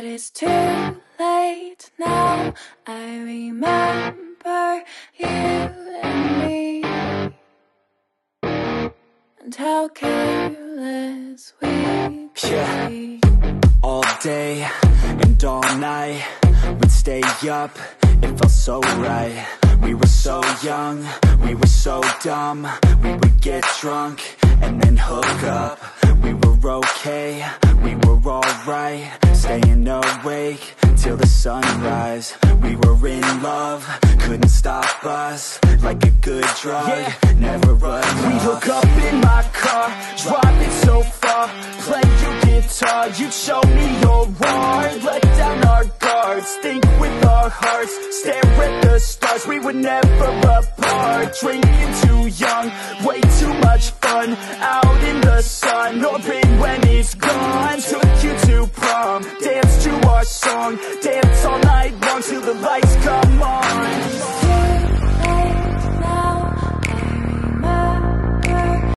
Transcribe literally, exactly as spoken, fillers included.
But it's too late now. I remember you and me, and how careless we could Yeah. be. All day and all night, we'd stay up, it felt so right. We were so young, we were so dumb. We would get drunk and then hook up. We were okay, we were alright, staying awake till the sunrise. We were in love, couldn't stop us, like a good drug, yeah. Never enough. We hook up in my car, driving so far, play your guitar, you show me your heart. Let down our guards, think with our hearts, stare at the stars, we were never apart. Drinking too young, way too much fun, out in the sun, hoping when it's gone. Took you to prom, dance to our song, dance all night long till the lights come on.